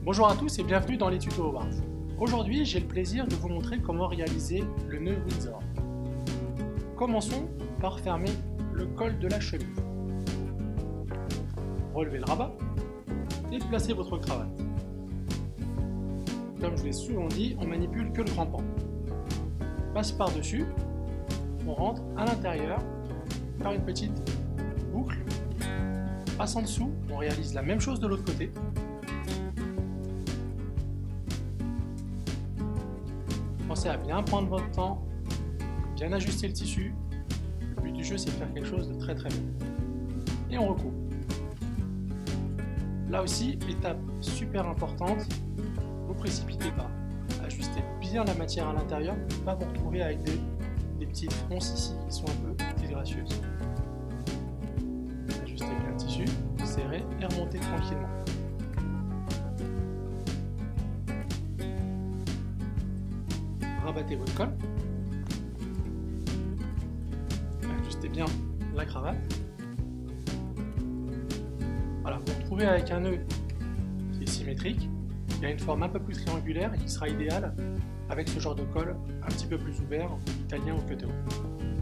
Bonjour à tous et bienvenue dans les tutos Howard. Aujourd'hui, j'ai le plaisir de vous montrer comment réaliser le nœud Windsor. Commençons par fermer le col de la chemise. Relevez le rabat et placez votre cravate. Comme je l'ai souvent dit, on manipule que le grand pan. Passe par-dessus, on rentre à l'intérieur par une petite boucle. Passe en dessous, on réalise la même chose de l'autre côté. Pensez à bien prendre votre temps, bien ajuster le tissu. Le but du jeu, c'est de faire quelque chose de très bien. Et on recoupe. Là aussi, étape super importante, ne vous précipitez pas. Ajustez bien la matière à l'intérieur pour ne pas vous retrouver avec des petites fronces ici qui sont un peu disgracieuses. Ajustez bien le tissu, serrez et remontez tranquillement. Rabattez votre col. Ajustez bien la cravate. Voilà, vous vous retrouvez avec un nœud qui est symétrique. Il a une forme un peu plus triangulaire et qui sera idéal avec ce genre de col un petit peu plus ouvert, italien ou cutter.